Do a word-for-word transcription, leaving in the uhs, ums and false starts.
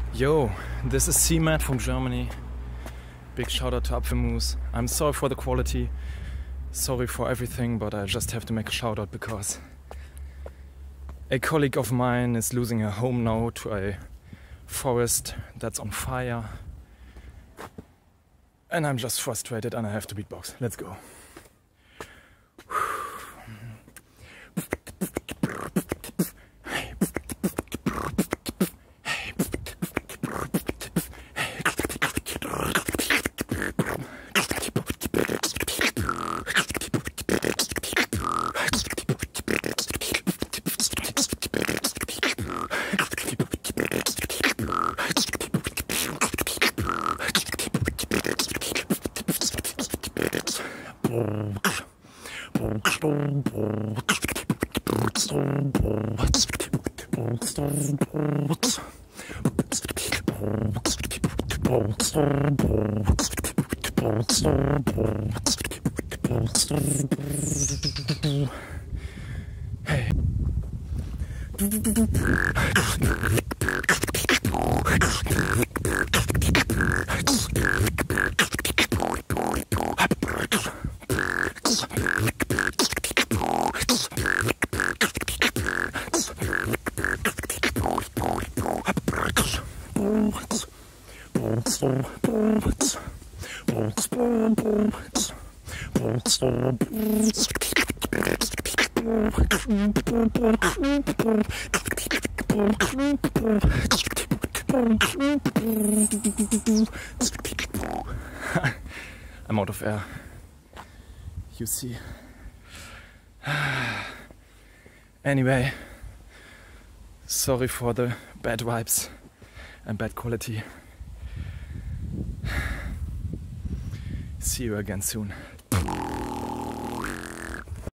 Yo, this is C-Matt from Germany. Big shout out to Apfelmus. I'm sorry for the quality, sorry for everything, but I just have to make a shout out because a colleague of mine is losing her home now to a forest that's on fire. And I'm just frustrated and I have to beatbox. Let's go. Hey. I'm out of air, you see. Anyway, sorry for the bad vibes and bad quality. See you again soon.